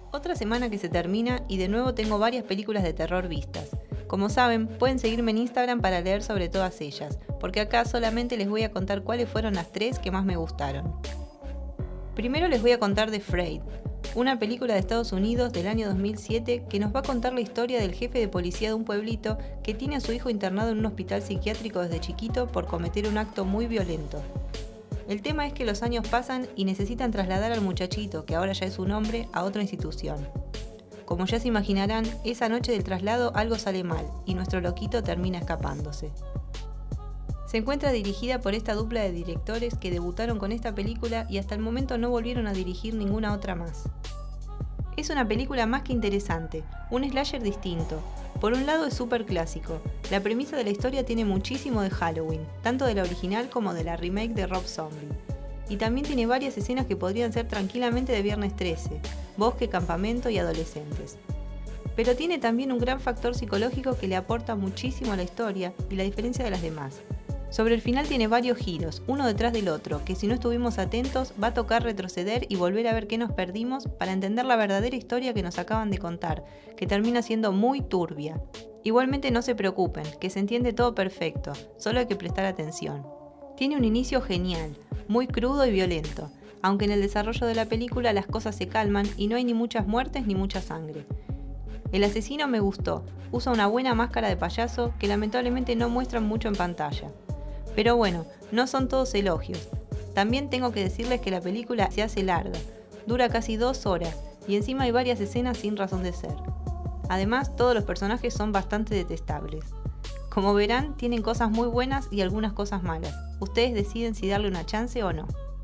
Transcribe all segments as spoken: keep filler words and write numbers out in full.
Otra semana que se termina y de nuevo tengo varias películas de terror vistas. Como saben, pueden seguirme en Instagram para leer sobre todas ellas, porque acá solamente les voy a contar cuáles fueron las tres que más me gustaron. Primero les voy a contar de Freud, una película de Estados Unidos del año dos mil siete que nos va a contar la historia del jefe de policía de un pueblito que tiene a su hijo internado en un hospital psiquiátrico desde chiquito por cometer un acto muy violento. El tema es que los años pasan y necesitan trasladar al muchachito, que ahora ya es un hombre, a otra institución. Como ya se imaginarán, esa noche del traslado algo sale mal y nuestro loquito termina escapándose. Se encuentra dirigida por esta dupla de directores que debutaron con esta película y hasta el momento no volvieron a dirigir ninguna otra más. Es una película más que interesante, un slasher distinto. Por un lado es súper clásico, la premisa de la historia tiene muchísimo de Halloween, tanto de la original como de la remake de Rob Zombie. Y también tiene varias escenas que podrían ser tranquilamente de Viernes trece, bosque, campamento y adolescentes. Pero tiene también un gran factor psicológico que le aporta muchísimo a la historia y la diferencia de las demás. Sobre el final tiene varios giros, uno detrás del otro, que si no estuvimos atentos va a tocar retroceder y volver a ver qué nos perdimos para entender la verdadera historia que nos acaban de contar, que termina siendo muy turbia. Igualmente no se preocupen, que se entiende todo perfecto, solo hay que prestar atención. Tiene un inicio genial, muy crudo y violento, aunque en el desarrollo de la película las cosas se calman y no hay ni muchas muertes ni mucha sangre. El asesino me gustó, usa una buena máscara de payaso que lamentablemente no muestran mucho en pantalla. Pero bueno, no son todos elogios. También tengo que decirles que la película se hace larga, dura casi dos horas y encima hay varias escenas sin razón de ser. Además, todos los personajes son bastante detestables. Como verán, tienen cosas muy buenas y algunas cosas malas. Ustedes deciden si darle una chance o no.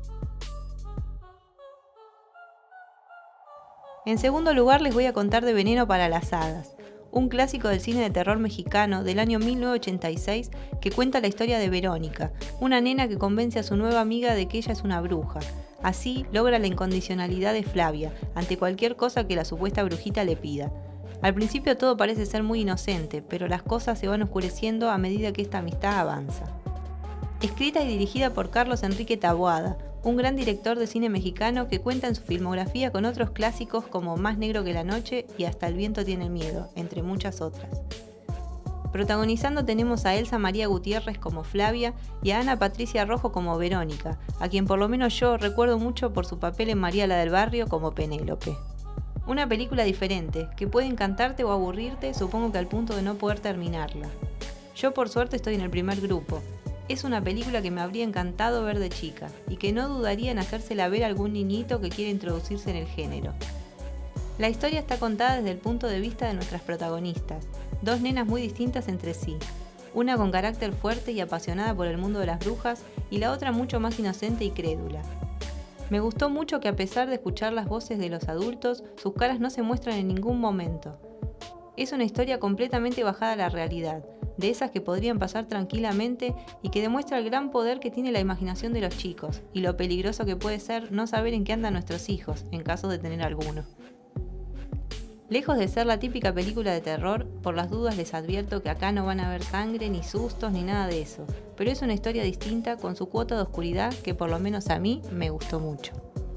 En segundo lugar les voy a contar de Veneno para las Hadas, un clásico del cine de terror mexicano del año mil novecientos ochenta y seis que cuenta la historia de Verónica, una nena que convence a su nueva amiga de que ella es una bruja. Así logra la incondicionalidad de Flavia ante cualquier cosa que la supuesta brujita le pida. Al principio todo parece ser muy inocente, pero las cosas se van oscureciendo a medida que esta amistad avanza. Escrita y dirigida por Carlos Enrique Taboada, un gran director de cine mexicano que cuenta en su filmografía con otros clásicos como Más negro que la noche y Hasta el viento tiene miedo, entre muchas otras. Protagonizando tenemos a Elsa María Gutiérrez como Flavia y a Ana Patricia Rojo como Verónica, a quien por lo menos yo recuerdo mucho por su papel en María la del Barrio como Penélope. Una película diferente, que puede encantarte o aburrirte, supongo que al punto de no poder terminarla. Yo por suerte estoy en el primer grupo. Es una película que me habría encantado ver de chica y que no dudaría en hacérsela ver a algún niñito que quiera introducirse en el género. La historia está contada desde el punto de vista de nuestras protagonistas, dos nenas muy distintas entre sí, una con carácter fuerte y apasionada por el mundo de las brujas y la otra mucho más inocente y crédula. Me gustó mucho que a pesar de escuchar las voces de los adultos, sus caras no se muestran en ningún momento. Es una historia completamente bajada a la realidad, de esas que podrían pasar tranquilamente y que demuestra el gran poder que tiene la imaginación de los chicos y lo peligroso que puede ser no saber en qué andan nuestros hijos, en caso de tener alguno. Lejos de ser la típica película de terror, por las dudas les advierto que acá no van a ver sangre, ni sustos, ni nada de eso, pero es una historia distinta con su cuota de oscuridad que por lo menos a mí me gustó mucho.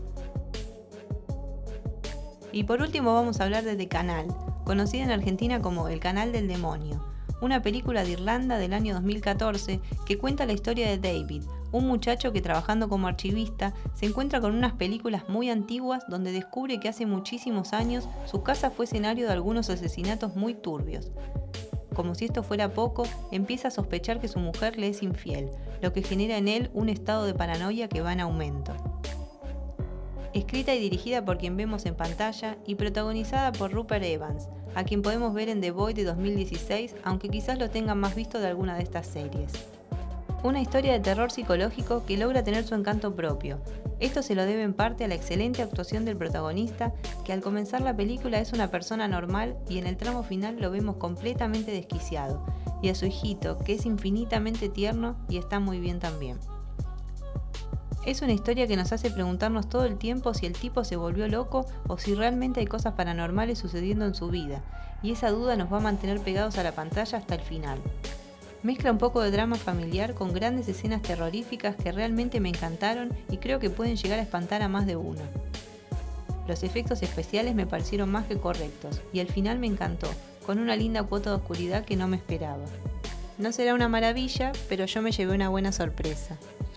Y por último vamos a hablar de The Canal, conocida en Argentina como El Canal del Demonio, una película de Irlanda del año dos mil catorce que cuenta la historia de David, un muchacho que trabajando como archivista se encuentra con unas películas muy antiguas donde descubre que hace muchísimos años su casa fue escenario de algunos asesinatos muy turbios. Como si esto fuera poco, empieza a sospechar que su mujer le es infiel, lo que genera en él un estado de paranoia que va en aumento. Escrita y dirigida por quien vemos en pantalla y protagonizada por Rupert Evans, a quien podemos ver en The Void de dos mil dieciséis, aunque quizás lo tengan más visto de alguna de estas series. Una historia de terror psicológico que logra tener su encanto propio. Esto se lo debe en parte a la excelente actuación del protagonista, que al comenzar la película es una persona normal y en el tramo final lo vemos completamente desquiciado, y a su hijito, que es infinitamente tierno y está muy bien también. Es una historia que nos hace preguntarnos todo el tiempo si el tipo se volvió loco o si realmente hay cosas paranormales sucediendo en su vida, y esa duda nos va a mantener pegados a la pantalla hasta el final. Mezcla un poco de drama familiar con grandes escenas terroríficas que realmente me encantaron y creo que pueden llegar a espantar a más de uno. Los efectos especiales me parecieron más que correctos y el final me encantó, con una linda cuota de oscuridad que no me esperaba. No será una maravilla, pero yo me llevé una buena sorpresa.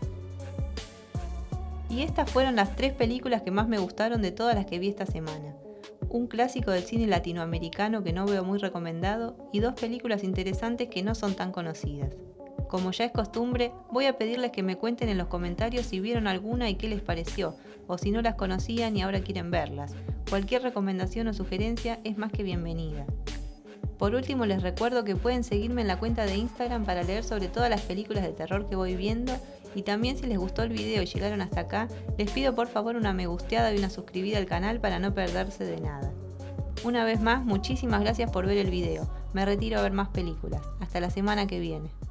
Y estas fueron las tres películas que más me gustaron de todas las que vi esta semana. Un clásico del cine latinoamericano que no veo muy recomendado y dos películas interesantes que no son tan conocidas. Como ya es costumbre, voy a pedirles que me cuenten en los comentarios si vieron alguna y qué les pareció, o si no las conocían y ahora quieren verlas. Cualquier recomendación o sugerencia es más que bienvenida. Por último, les recuerdo que pueden seguirme en la cuenta de Instagram para leer sobre todas las películas de terror que voy viendo, y también si les gustó el video y llegaron hasta acá, les pido por favor una me gusteada y una suscribida al canal para no perderse de nada. Una vez más, muchísimas gracias por ver el video. Me retiro a ver más películas. Hasta la semana que viene.